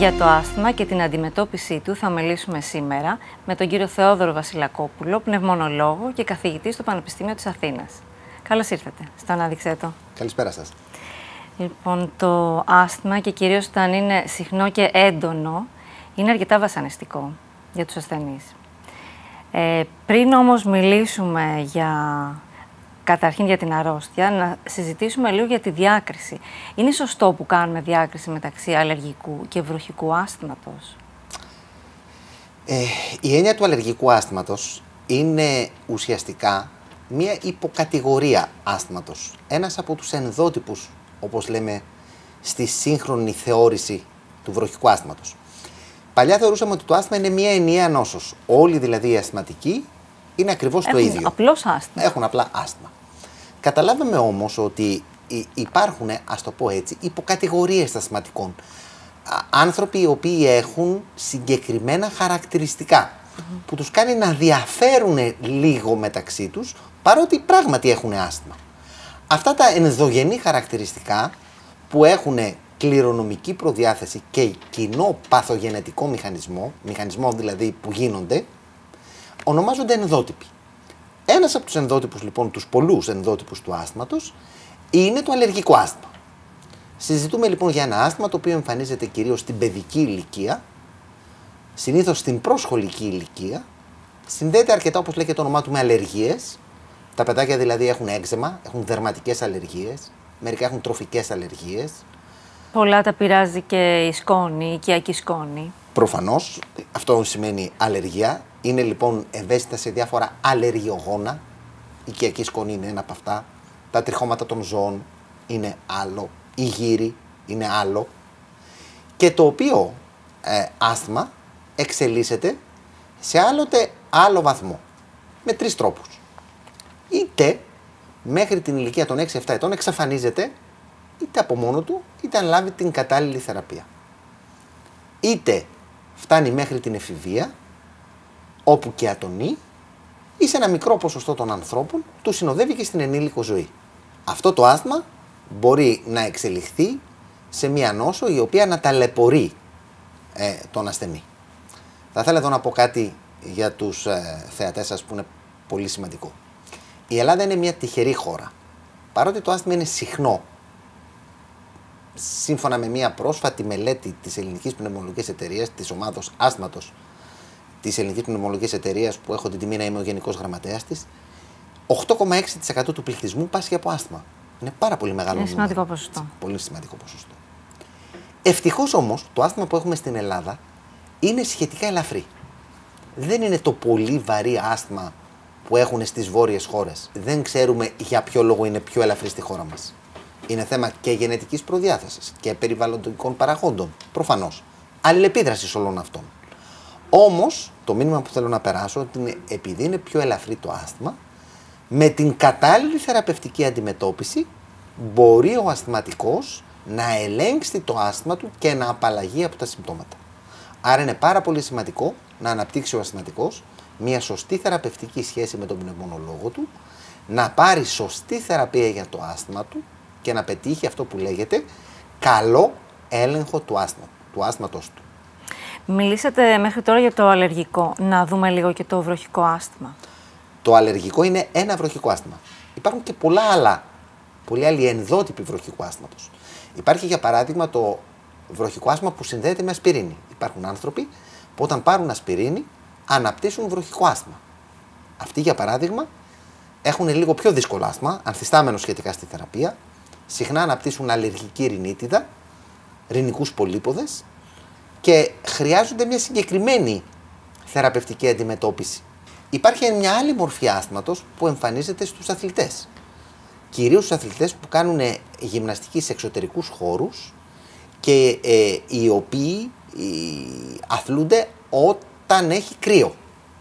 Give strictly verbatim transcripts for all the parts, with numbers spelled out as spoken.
Για το άσθμα και την αντιμετώπιση του θα μιλήσουμε σήμερα με τον κύριο Θεόδωρο Βασιλακόπουλο, πνευμονολόγο και καθηγητή στο Πανεπιστήμιο της Αθήνας. Καλώς ήρθατε στο Ανάδειξέ το. Καλησπέρα σας. Λοιπόν, το άσθμα και κυρίως όταν είναι συχνό και έντονο, είναι αρκετά βασανιστικό για τους ασθενείς. Ε, πριν όμως μιλήσουμε για... Καταρχήν για την αρρώστια, να συζητήσουμε λίγο για τη διάκριση. Είναι σωστό που κάνουμε διάκριση μεταξύ αλλεργικού και βροχικού άσθματος? Ε, η έννοια του αλλεργικού άσθματος είναι ουσιαστικά μία υποκατηγορία άσθματος. Ένας από τους ενδότυπους, όπως λέμε, στη σύγχρονη θεώρηση του βροχικού άσθματος. Παλιά θεωρούσαμε ότι το άσθμα είναι μία ενιαία νόσος. Όλοι δηλαδή οι ασθματικοί είναι ακριβώς το ίδιο. Απλώς άσθμα. Έχουν απλά άσθμα. Καταλάβαμε όμως ότι υπάρχουν, ας το πω έτσι, υποκατηγορίες ασθματικών. Άνθρωποι οι οποίοι έχουν συγκεκριμένα χαρακτηριστικά mm-hmm. που τους κάνει να διαφέρουν λίγο μεταξύ τους, παρότι πράγματι έχουν άσθμα. Αυτά τα ενδογενή χαρακτηριστικά που έχουν κληρονομική προδιάθεση και κοινό παθογενετικό μηχανισμό, μηχανισμό δηλαδή που γίνονται, ονομάζονται ενδότυποι. Ένας από τους ενδότυπους, λοιπόν, τους πολλούς ενδότυπους του άσθματος, είναι το αλλεργικό άσθμα. Συζητούμε λοιπόν για ένα άσθμα το οποίο εμφανίζεται κυρίως στην παιδική ηλικία, συνήθως στην προσχολική ηλικία, συνδέεται αρκετά, όπως λέει και το όνομά του, με αλλεργίες. Τα παιδάκια δηλαδή έχουν έξεμα, έχουν δερματικές αλλεργίες, μερικά έχουν τροφικές αλλεργίες. Πολλά τα πειράζει και η σκόνη, η οικιακή σκόνη. Προφανώς, αυτό σημαίνει αλλεργία. Είναι λοιπόν ευαίσθητα σε διάφορα αλλεργιογόνα. Η οικιακή σκόνη είναι ένα από αυτά. Τα τριχώματα των ζώων είναι άλλο. Η γύρι είναι άλλο. Και το οποίο ε, άσθμα εξελίσσεται σε άλλοτε άλλο βαθμό. Με τρεις τρόπους. Είτε μέχρι την ηλικία των έξι εφτά ετών εξαφανίζεται, είτε από μόνο του, είτε αν λάβει την κατάλληλη θεραπεία. Είτε φτάνει μέχρι την εφηβεία, όπου και ατονεί, ή σε ένα μικρό ποσοστό των ανθρώπων του συνοδεύει και στην ενήλικο ζωή. Αυτό το άσθμα μπορεί να εξελιχθεί σε μία νόσο η οποία να ταλαιπωρεί ε, τον ασθενή. Θα ήθελα εδώ να πω κάτι για τους ε, θεατές σας που είναι πολύ σημαντικό. Η Ελλάδα είναι μια τυχερή χώρα. Παρότι το άσθμα είναι συχνό, σύμφωνα με μια πρόσφατη μελέτη της Ελληνικής Πνευμονολογικής Εταιρείας, της ομάδος άσθματος της Ελληνικής Πνευμονολογικής Εταιρείας, που έχω την τιμή να είμαι ο γενικός γραμματέας της, οκτώ κόμμα έξι τοις εκατό του πληθυσμού πάσχει από άσθμα. Είναι πάρα πολύ μεγάλο. Είναι σημαντικό ποσοστό. Πολύ σημαντικό ποσοστό. Ευτυχώς όμως το άσθμα που έχουμε στην Ελλάδα είναι σχετικά ελαφρύ. Δεν είναι το πολύ βαρύ άσθμα που έχουν στις βόρειες χώρες. Δεν ξέρουμε για ποιο λόγο είναι πιο ελαφρύ στη χώρα μας. Είναι θέμα και γενετικής προδιάθεσης και περιβαλλοντικών παραγόντων. Προφανώς. Αλληλεπίδραση όλων αυτών. Όμως, το μήνυμα που θέλω να περάσω είναι επειδή είναι πιο ελαφρύ το άσθμα, με την κατάλληλη θεραπευτική αντιμετώπιση μπορεί ο ασθηματικός να ελέγξει το άσθμα του και να απαλλαγεί από τα συμπτώματα. Άρα είναι πάρα πολύ σημαντικό να αναπτύξει ο ασθηματικός μια σωστή θεραπευτική σχέση με τον πνευμονολόγο του, να πάρει σωστή θεραπεία για το άσθμα του και να πετύχει αυτό που λέγεται καλό έλεγχο του, άσθμα, του άσθματος του. Μιλήσατε μέχρι τώρα για το αλλεργικό. Να δούμε λίγο και το βροχικό άσθμα. Το αλλεργικό είναι ένα βροχικό άσθμα. Υπάρχουν και πολλά άλλα, πολλοί άλλοι ενδότυποι βροχικού άσθματος. Υπάρχει για παράδειγμα το βροχικό άσθμα που συνδέεται με ασπιρίνη. Υπάρχουν άνθρωποι που όταν πάρουν ασπιρίνη αναπτύσσουν βροχικό άσθμα. Αυτοί για παράδειγμα έχουν λίγο πιο δύσκολο άσθμα, ανθιστάμενο σχετικά στη θεραπεία, συχνά αναπτύσσουν αλλεργική ρινίτιδα, ρινικούς πολύποδες και χρειάζονται μια συγκεκριμένη θεραπευτική αντιμετώπιση. Υπάρχει μια άλλη μορφή άσθματος που εμφανίζεται στους αθλητές. Κυρίως στους αθλητές που κάνουν γυμναστική σε εξωτερικούς χώρους και ε, οι οποίοι ε, αθλούνται όταν έχει κρύο.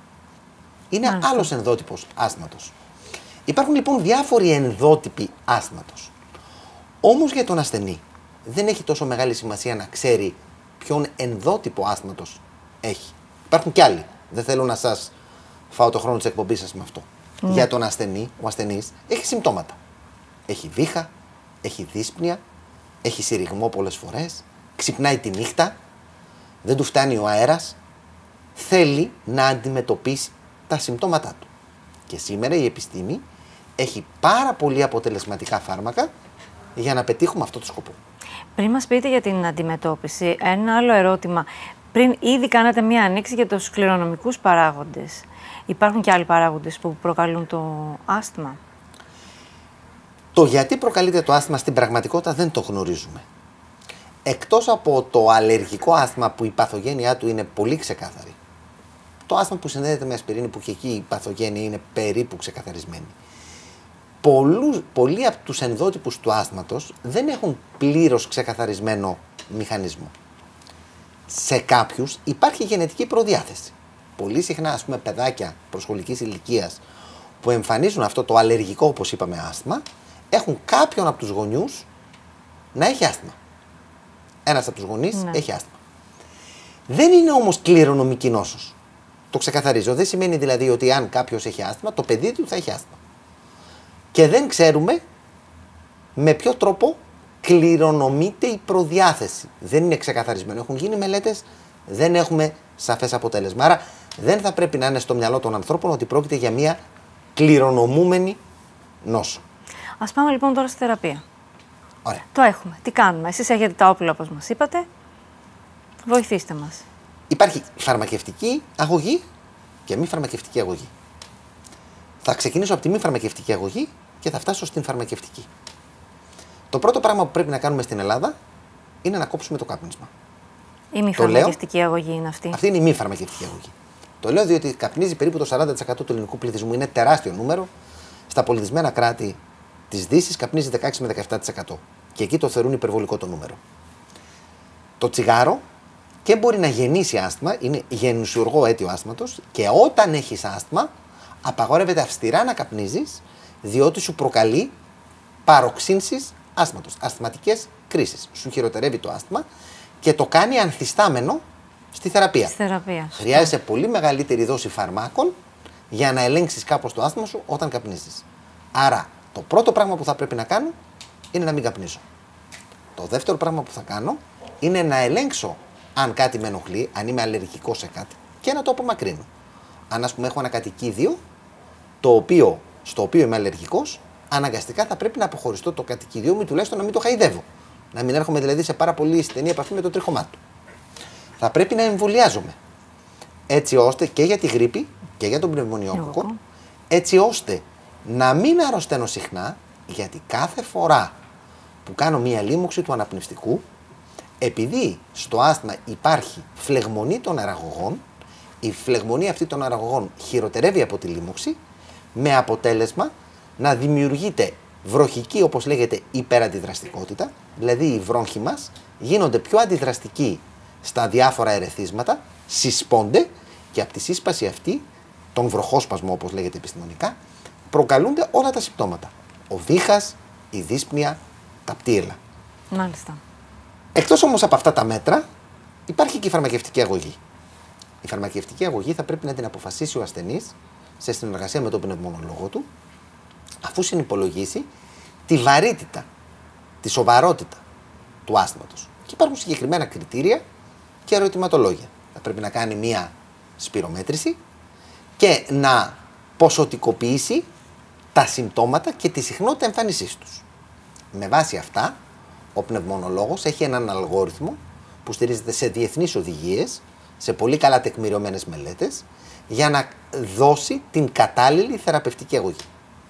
Είναι Μάλιστα. άλλος ενδότυπος άσθματος. Υπάρχουν λοιπόν διάφοροι ενδότυποι άσθματος. Όμως για τον ασθενή δεν έχει τόσο μεγάλη σημασία να ξέρει ποιον ενδότυπο άσθματος έχει. Υπάρχουν κι άλλοι. Δεν θέλω να σας φάω το χρόνο της εκπομπής σας με αυτό. Mm. Για τον ασθενή, ο ασθενής έχει συμπτώματα. Έχει βήχα, έχει δύσπνοια, έχει συρριγμό πολλές φορές, ξυπνάει τη νύχτα, δεν του φτάνει ο αέρας, θέλει να αντιμετωπίσει τα συμπτώματά του. Και σήμερα η επιστήμη έχει πάρα πολύ αποτελεσματικά φάρμακα για να πετύχουμε αυτό το σκοπό. Πριν μας πείτε για την αντιμετώπιση, ένα άλλο ερώτημα. Πριν ήδη κάνατε μία ανοίξη για τους κληρονομικούς παράγοντες. Υπάρχουν και άλλοι παράγοντες που προκαλούν το άσθμα? Το γιατί προκαλείται το άσθμα στην πραγματικότητα δεν το γνωρίζουμε. Εκτός από το αλλεργικό άσθμα που η παθογένειά του είναι πολύ ξεκάθαρη. Το άσθμα που συνδέεται με ασπιρίνη, που και εκεί η παθογένεια είναι περίπου ξεκαθαρισμένη. Πολλούς, πολλοί από τους ενδότυπους του άσθματος δεν έχουν πλήρως ξεκαθαρισμένο μηχανισμό. Σε κάποιους υπάρχει γενετική προδιάθεση. Πολύ συχνά, ας πούμε, παιδάκια προσχολικής ηλικίας που εμφανίζουν αυτό το αλλεργικό, όπως είπαμε, άσθμα, έχουν κάποιον από τους γονιούς να έχει άσθμα. Ένας από τους γονείς ναι. έχει άσθμα. Δεν είναι όμως κληρονομική νόσος. Το ξεκαθαρίζω. Δεν σημαίνει δηλαδή ότι αν κάποιος έχει άσθμα, το παιδί του θα έχει άσθμα. Και δεν ξέρουμε με ποιο τρόπο κληρονομείται η προδιάθεση. Δεν είναι ξεκαθαρισμένο. Έχουν γίνει μελέτες, δεν έχουμε σαφές αποτέλεσμα. Άρα δεν θα πρέπει να είναι στο μυαλό των ανθρώπων ότι πρόκειται για μια κληρονομούμενη νόσο. Ας πάμε λοιπόν τώρα στη θεραπεία. Ωραία. Το έχουμε. Τι κάνουμε? Εσείς έχετε τα όπλα, όπως μας είπατε. Βοηθήστε μας. Υπάρχει φαρμακευτική αγωγή και μη φαρμακευτική αγωγή. Θα ξεκινήσω από τη μη φαρμακευτική αγωγή και θα φτάσω στην φαρμακευτική. Το πρώτο πράγμα που πρέπει να κάνουμε στην Ελλάδα είναι να κόψουμε το κάπνισμα. Η μη φαρμακευτική λέω, αγωγή είναι αυτή. Αυτή είναι η μη φαρμακευτική αγωγή. Το λέω διότι καπνίζει περίπου το σαράντα τοις εκατό του ελληνικού πληθυσμού. Είναι τεράστιο νούμερο. Στα πολιτισμένα κράτη της Δύσης καπνίζει δεκαέξι με δεκαεπτά τοις εκατό. Και εκεί το θεωρούν υπερβολικό το νούμερο. Το τσιγάρο και μπορεί να γεννήσει άσθμα, είναι γεννησιουργό αίτιο άσθματος, και όταν έχεις άσθμα, απαγορεύεται αυστηρά να καπνίζεις, διότι σου προκαλεί παροξύνσεις άσθματος, ασθματικές κρίσεις. Σου χειροτερεύει το άσθμα και το κάνει ανθιστάμενο στη θεραπεία. Στη θεραπεία. Χρειάζεσαι πολύ μεγαλύτερη δόση φαρμάκων για να ελέγξεις κάπως το άσθμα σου όταν καπνίζεις. Άρα, το πρώτο πράγμα που θα πρέπει να κάνω είναι να μην καπνίζω. Το δεύτερο πράγμα που θα κάνω είναι να ελέγξω αν κάτι με ενοχλεί, αν είμαι αλλεργικός σε κάτι, και να το απομακρύνω. Αν, ας πούμε, έχω ένα κατοικίδιο το οποίο, στο οποίο είμαι αλλεργικός, αναγκαστικά θα πρέπει να αποχωριστώ το κατοικίδιο μου, τουλάχιστον να μην το χαϊδεύω. Να μην έρχομαι δηλαδή σε πάρα πολύ στενή επαφή με το τρίχωμά του. Θα πρέπει να εμβολιάζομαι. Έτσι ώστε και για τη γρίπη και για τον πνευμονιόκοκο, έτσι ώστε να μην αρρωσταίνω συχνά, γιατί κάθε φορά που κάνω μία λίμωξη του αναπνευστικού, επειδή στο άσθμα υπάρχει φλεγμονή των αραγωγών, η φλεγμονή αυτή των αραγωγών χειροτερεύει από τη λίμωξη, με αποτέλεσμα να δημιουργείται βροχική, όπως λέγεται, υπεραντιδραστικότητα, δηλαδή οι βρόγχοι μας γίνονται πιο αντιδραστικοί στα διάφορα ερεθίσματα, συσπώνται και από τη σύσπαση αυτή, τον βροχόσπασμο όπως λέγεται επιστημονικά, προκαλούνται όλα τα συμπτώματα. Ο βήχας, η δύσπνοια, τα πτύελα. Μάλιστα. Εκτός όμως από αυτά τα μέτρα, υπάρχει και η φαρμακευτική αγωγή. Η φαρμακευτική αγωγή θα πρέπει να την αποφασίσει ο ασθενής σε συνεργασία με τον πνευμονολόγο του, αφού συνυπολογίσει τη βαρύτητα, τη σοβαρότητα του άσθματος. Και υπάρχουν συγκεκριμένα κριτήρια και ερωτηματολόγια. Θα πρέπει να κάνει μία σπυρομέτρηση και να ποσοτικοποιήσει τα συμπτώματα και τη συχνότητα εμφάνισής τους. Με βάση αυτά, ο πνευμονολόγος έχει έναν αλγόριθμο που στηρίζεται σε διεθνείς οδηγίες, σε πολύ καλά τεκμηριωμένες μελέτες, για να δώσει την κατάλληλη θεραπευτική αγωγή.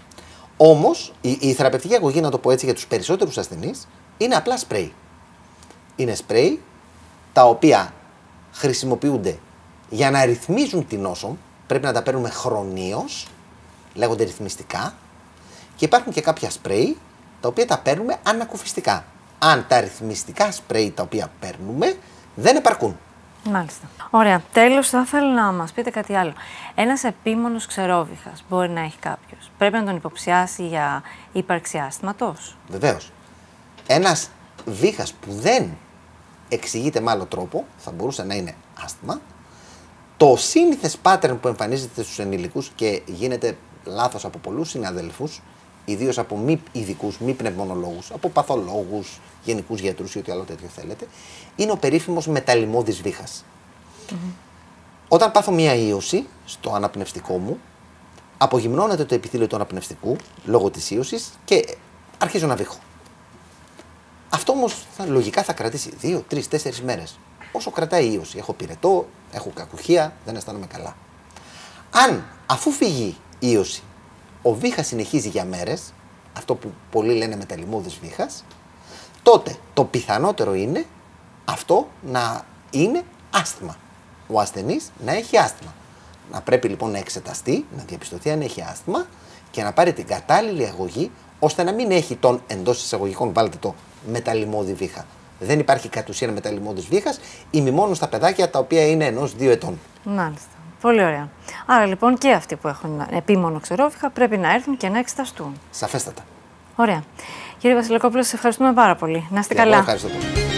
Όμως, η, η θεραπευτική αγωγή, να το πω έτσι για τους περισσότερους ασθενείς, είναι απλά σπρέι. Είναι σπρέι τα οποία χρησιμοποιούνται για να ρυθμίζουν την νόσο, πρέπει να τα παίρνουμε χρονίως, λέγονται ρυθμιστικά, και υπάρχουν και κάποια σπρέι τα οποία τα παίρνουμε ανακουφιστικά. Αν τα ρυθμιστικά σπρέι τα οποία παίρνουμε δεν επαρκούν. Μάλιστα. Ωραία. Τέλος, θα ήθελα να μας πείτε κάτι άλλο. Ένας επίμονος ξερόβηχας μπορεί να έχει κάποιος. Πρέπει να τον υποψιάσει για ύπαρξη άσθματος? Βεβαίως. Ένας βήχας που δεν εξηγείται με άλλο τρόπο, θα μπορούσε να είναι άσθμα. Το σύνηθες pattern που εμφανίζεται στους ενηλικούς και γίνεται λάθος από πολλούς συναδέλφους ιδίως από μη ειδικούς, μη πνευμονολόγους, από παθολόγους, γενικούς γιατρούς ή ό,τι άλλο τέτοιο θέλετε, είναι ο περίφημος μεταλλιμώδης βήχας. Mm-hmm. Όταν πάθω μία ίωση στο αναπνευστικό μου, απογυμνώνεται το επιθύλιο του αναπνευστικού λόγω της ίωσης και αρχίζω να βήχω. Αυτό όμως λογικά θα κρατήσει δύο, τρεις, τέσσερις μέρες. Όσο κρατάει η ίωση. Έχω πυρετό, έχω κακουχία, δεν αισθάνομαι καλά. Αν αφού φύγει η ίωση, ο βήχας συνεχίζει για μέρες, αυτό που πολλοί λένε μεταλλιμώδης βήχας, τότε το πιθανότερο είναι αυτό να είναι άσθμα. Ο ασθενής να έχει άσθμα. Να πρέπει λοιπόν να εξεταστεί, να διαπιστωθεί αν έχει άσθμα και να πάρει την κατάλληλη αγωγή, ώστε να μην έχει τον εντός εισαγωγικών, βάλτε το, μεταλλιμώδη βήχα. Δεν υπάρχει κατ' ουσίαν μεταλλιμώδης βήχας, ημιμόνος στα παιδάκια τα οποία είναι ενός δύο ετών. Μάλιστα. Πολύ ωραία. Άρα λοιπόν και αυτοί που έχουν επίμονο ξερόφυχα πρέπει να έρθουν και να εξεταστούν. Σαφέστατα. Ωραία. Κύριε Βασιλακόπουλο, σας ευχαριστούμε πάρα πολύ. Να είστε καλά. Εγώ ευχαριστώ πολύ.